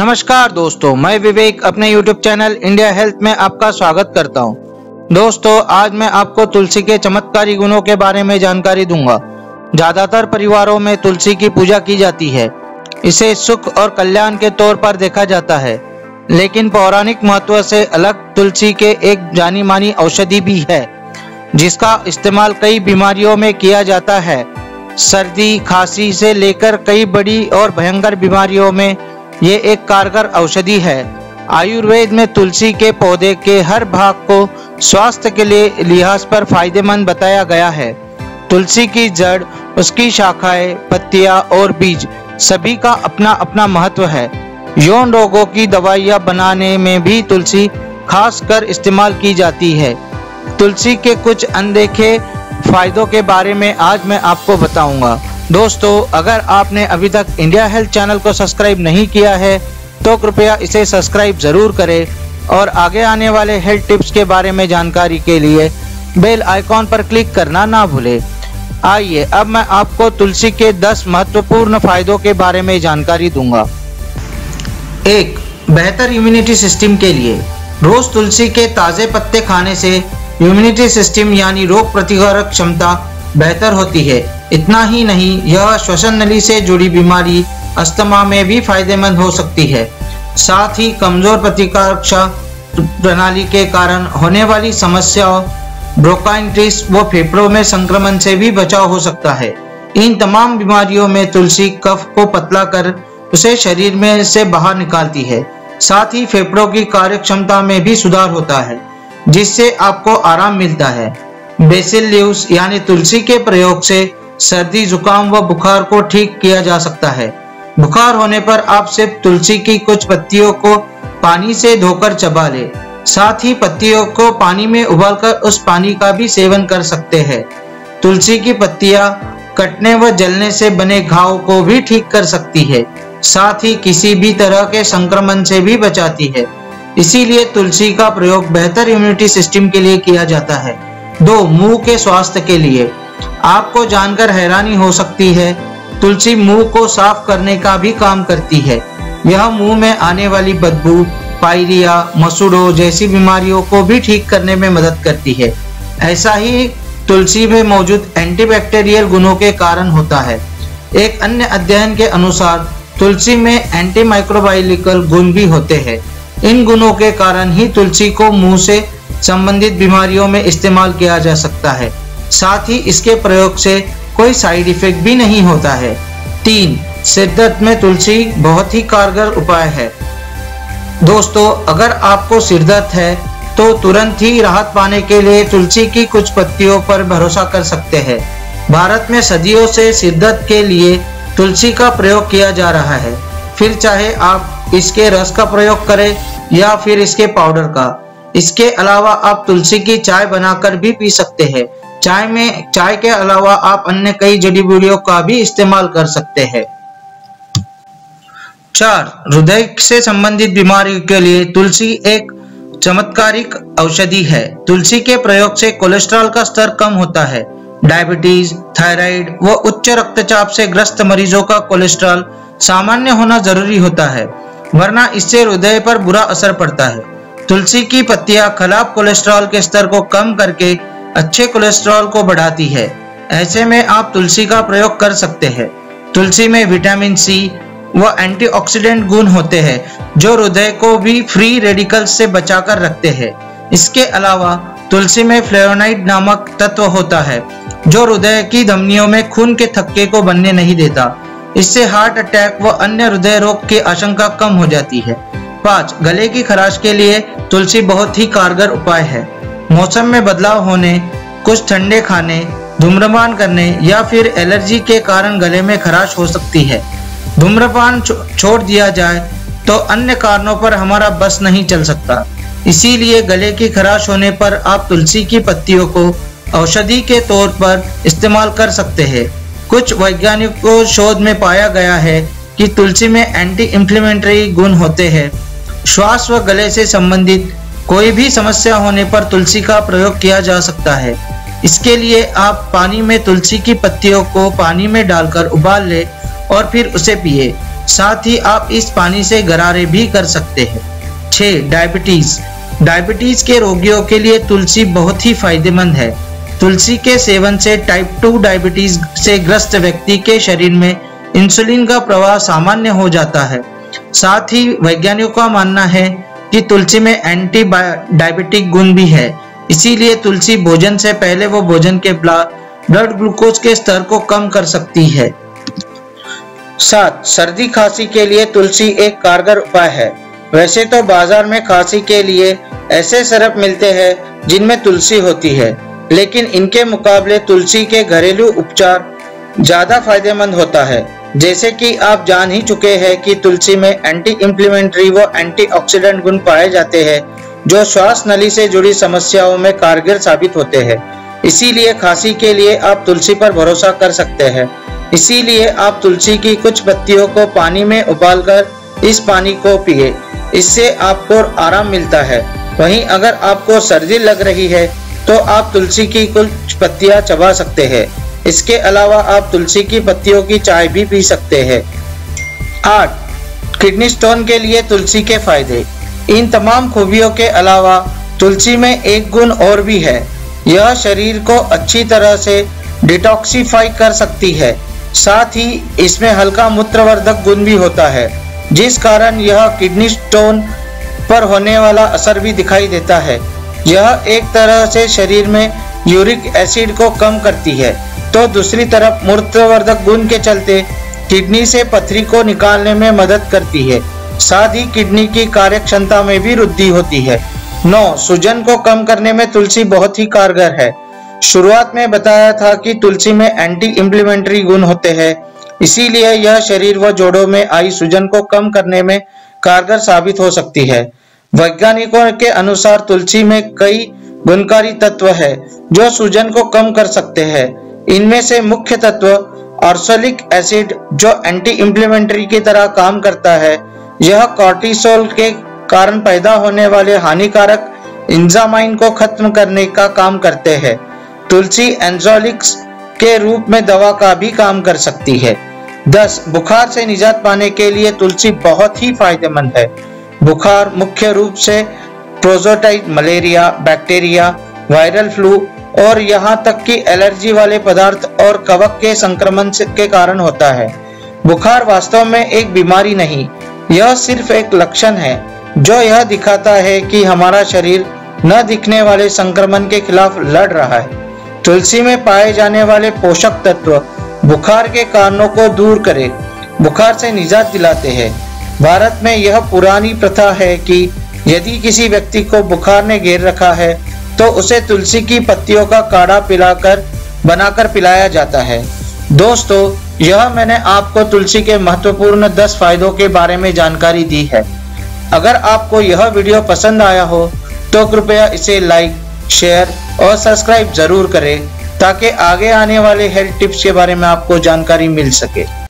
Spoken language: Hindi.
नमस्कार दोस्तों, मैं विवेक अपने YouTube चैनल इंडिया हेल्थ में आपका स्वागत करता हूं। दोस्तों, आज मैं आपको तुलसी के चमत्कारी गुणों के बारे में जानकारी दूंगा। ज्यादातर परिवारों में तुलसी की पूजा की जाती है। इसे सुख और कल्याण के तौर पर देखा जाता है, लेकिन पौराणिक महत्व से अलग तुलसी के एक जानी मानी औषधि भी है, जिसका इस्तेमाल कई बीमारियों में किया जाता है। सर्दी खांसी से लेकर कई बड़ी और भयंकर बीमारियों में ये एक कारगर औषधि है। आयुर्वेद में तुलसी के पौधे के हर भाग को स्वास्थ्य के लिए लिहाज पर फायदेमंद बताया गया है। तुलसी की जड़, उसकी शाखाएं, पत्तियां और बीज सभी का अपना अपना महत्व है। यौन रोगों की दवाइयां बनाने में भी तुलसी खासकर इस्तेमाल की जाती है। तुलसी के कुछ अनदेखे फायदों के बारे में आज मैं आपको बताऊंगा। दोस्तों, अगर आपने अभी तक इंडिया हेल्थ चैनल को सब्सक्राइब नहीं किया है तो कृपया इसे सब्सक्राइब जरूर करें और आगे आने वाले हेल्थ टिप्स के बारे में जानकारी के लिए बेल आइकॉन पर क्लिक करना ना भूलें। आइए अब मैं आपको तुलसी के 10 महत्वपूर्ण फायदों के बारे में जानकारी दूंगा। 1. बेहतर इम्यूनिटी सिस्टम के लिए रोज तुलसी के ताजे पत्ते खाने से इम्यूनिटी सिस्टम यानी रोग प्रतिकारक क्षमता बेहतर होती है। इतना ही नहीं, यह श्वसन नली से जुड़ी बीमारी अस्थमा में भी फायदेमंद हो सकती है। साथ ही कमजोर प्रतिकारक प्रणाली के कारण होने वाली समस्याओं ब्रोंकाइटिस व फेफड़ों में संक्रमण से भी बचाव हो सकता है। इन तमाम बीमारियों में तुलसी कफ को पतला कर उसे शरीर में से बाहर निकालती है। साथ ही फेफड़ों की कार्य क्षमता में भी सुधार होता है, जिससे आपको आराम मिलता है। बेसिल लीव्स यानी तुलसी के प्रयोग से सर्दी, जुकाम व बुखार को ठीक किया जा सकता है। बुखार होने पर आप सिर्फ तुलसी की कुछ पत्तियों को पानी से धोकर चबा ले। साथ ही पत्तियों को पानी में उबालकर उस पानी का भी सेवन कर सकते हैं। तुलसी की पत्तियां कटने व जलने से बने घाव को भी ठीक कर सकती है। साथ ही किसी भी तरह के संक्रमण से भी बचाती है। इसीलिए तुलसी का प्रयोग बेहतर इम्यूनिटी सिस्टम के लिए किया जाता है। 2. मुंह के स्वास्थ्य के लिए आपको जानकर हैरानी हो सकती है, तुलसी मुंह को साफ करने का भी काम करती है। यह मुंह में आने वाली बदबू, पायरिया, मसूड़ों जैसी बीमारियों को भी ठीक करने में मदद करती है। ऐसा ही तुलसी में मौजूद एंटीबैक्टीरियल गुणों के कारण होता है। एक अन्य अध्ययन के अनुसार तुलसी में एंटीमाइक्रोबायलिकल गुण भी होते हैं। इन गुणों के कारण ही तुलसी को मुंह से संबंधित बीमारियों में इस्तेमाल किया जा सकता है। साथ ही इसके प्रयोग से कोई साइड इफेक्ट भी नहीं होता है। 3. सिरदर्द में तुलसी बहुत ही कारगर उपाय है। दोस्तों, अगर आपको सिरदर्द है तो तुरंत ही राहत पाने के लिए तुलसी की कुछ पत्तियों पर भरोसा कर सकते हैं। भारत में सदियों से सिरदर्द के लिए तुलसी का प्रयोग किया जा रहा है। फिर चाहे आप इसके रस का प्रयोग करें या फिर इसके पाउडर का। इसके अलावा आप तुलसी की चाय बनाकर भी पी सकते हैं। चाय के अलावा आप अन्य कई जड़ी बूटियों का भी इस्तेमाल कर सकते हैं। 4. हृदय से संबंधित बीमारियों के लिए तुलसी एक चमत्कारिक औषधि है। तुलसी के प्रयोग से कोलेस्ट्रॉल का स्तर कम होता है। डायबिटीज, थायराइड व उच्च रक्तचाप से ग्रस्त मरीजों का कोलेस्ट्रॉल सामान्य होना जरूरी होता है, वरना इससे हृदय पर बुरा असर पड़ता है। तुलसी की पत्तियां खराब कोलेस्ट्रॉल के स्तर को कम करके अच्छे कोलेस्ट्रॉल को बढ़ाती है। ऐसे में आप तुलसी का प्रयोग कर सकते हैं। तुलसी में विटामिन सी व एंटीऑक्सीडेंट गुण होते हैं, जो हृदय को भी फ्री रेडिकल्स से बचाकर रखते हैं। इसके अलावा तुलसी में फ्लेवोनाइड नामक तत्व होता है, जो हृदय की धमनियों में खून के थक्के को बनने नहीं देता। इससे हार्ट अटैक व अन्य हृदय रोग की आशंका कम हो जाती है। 5. गले की खराश के लिए तुलसी बहुत ही कारगर उपाय है। मौसम में बदलाव होने, कुछ ठंडे खाने, धूम्रपान करने या फिर एलर्जी के कारण गले में खराश हो सकती है। धूम्रपान छोड़ दिया जाए तो अन्य कारणों पर हमारा बस नहीं चल सकता। इसीलिए गले की खराश होने पर आप तुलसी की पत्तियों को औषधि के तौर पर इस्तेमाल कर सकते हैं। कुछ वैज्ञानिकों शोध में पाया गया है कि तुलसी में एंटी इंफ्लेमेटरी गुण होते हैं। श्वास व गले से संबंधित कोई भी समस्या होने पर तुलसी का प्रयोग किया जा सकता है। इसके लिए आप पानी में तुलसी की पत्तियों को पानी में डालकर उबाल ले और फिर उसे पिए। साथ ही आप इस पानी से गरारे भी कर सकते हैं। 6. डायबिटीज। डायबिटीज के रोगियों के लिए तुलसी बहुत ही फायदेमंद है। तुलसी के सेवन से टाइप 2 डायबिटीज से ग्रस्त व्यक्ति के शरीर में इंसुलिन का प्रवाह सामान्य हो जाता है। साथ ही वैज्ञानिकों का मानना है कि तुलसी में एंटी डायबिटिक गुण भी है, इसीलिए तुलसी भोजन से पहले वो भोजन के ब्लड ग्लूकोज के स्तर को कम कर सकती है। 7. सर्दी खांसी के लिए तुलसी एक कारगर उपाय है। वैसे तो बाजार में खांसी के लिए ऐसे सिरप मिलते हैं जिनमें तुलसी होती है, लेकिन इनके मुकाबले तुलसी के घरेलू उपचार ज्यादा फायदेमंद होता है। जैसे कि आप जान ही चुके हैं कि तुलसी में एंटी इंफ्लेमेटरी व एंटीऑक्सीडेंट गुण पाए जाते हैं जो श्वास नली से जुड़ी समस्याओं में कारगर साबित होते हैं। इसीलिए खांसी के लिए आप तुलसी पर भरोसा कर सकते हैं। इसीलिए आप तुलसी की कुछ पत्तियों को पानी में उबालकर इस पानी को पिए, इससे आपको आराम मिलता है। वहीं अगर आपको सर्दी लग रही है तो आप तुलसी की कुछ पत्तियां चबा सकते हैं। इसके अलावा आप तुलसी की पत्तियों की चाय भी पी सकते हैं। 8. किडनी स्टोन के लिए तुलसी के फायदे। इन तमाम खूबियों के अलावा तुलसी में एक गुण और भी है, यह शरीर को अच्छी तरह से डिटॉक्सिफाई कर सकती है। साथ ही इसमें हल्का मूत्रवर्धक गुण भी होता है, जिस कारण यह किडनी स्टोन पर होने वाला असर भी दिखाई देता है। यह एक तरह से शरीर में यूरिक एसिड को कम करती है, तो दूसरी तरफ मूत्रवर्धक गुण के चलते किडनी से पथरी को निकालने में मदद करती है। साथ ही किडनी की कार्य क्षमता में भी वृद्धि होती है। 9. सूजन को कम करने में तुलसी बहुत ही कारगर है। शुरुआत में बताया था कि तुलसी में एंटी इंफ्लेमेटरी गुण होते हैं, इसीलिए यह शरीर व जोड़ों में आई सूजन को कम करने में कारगर साबित हो सकती है। वैज्ञानिकों के अनुसार तुलसी में कई गुणकारी तत्व है जो सूजन को कम कर सकते हैं। इनमें से मुख्य तत्व ऑक्सैलिक एसिड जो एंटी इंफ्लेमेटरी की तरह काम करता है। यह कॉर्टिसोल के कारण पैदा होने वाले हानिकारक एंजाइम को खत्म करने का काम करते हैं। तुलसी एंजाइम्स के रूप में दवा का भी काम कर सकती है। 10. बुखार से निजात पाने के लिए तुलसी बहुत ही फायदेमंद है। बुखार मुख्य रूप से प्रोटोजोइट मलेरिया, बैक्टीरिया, वायरल फ्लू और यहाँ तक कि एलर्जी वाले पदार्थ और कवक के संक्रमण के कारण होता है। बुखार वास्तव में एक बीमारी नहीं, यह सिर्फ एक लक्षण है जो यह दिखाता है कि हमारा शरीर न दिखने वाले संक्रमण के खिलाफ लड़ रहा है। तुलसी में पाए जाने वाले पोषक तत्व बुखार के कारणों को दूर करे, बुखार से निजात दिलाते हैं। भारत में यह पुरानी प्रथा है कि यदि किसी व्यक्ति को बुखार ने घेर रखा है तो उसे तुलसी की पत्तियों का काढ़ा बनाकर पिलाया जाता है। दोस्तों, यह मैंने आपको तुलसी के महत्वपूर्ण 10 फायदों के बारे में जानकारी दी है। अगर आपको यह वीडियो पसंद आया हो तो कृपया इसे लाइक, शेयर और सब्सक्राइब जरूर करें ताकि आगे आने वाले हेल्थ टिप्स के बारे में आपको जानकारी मिल सके।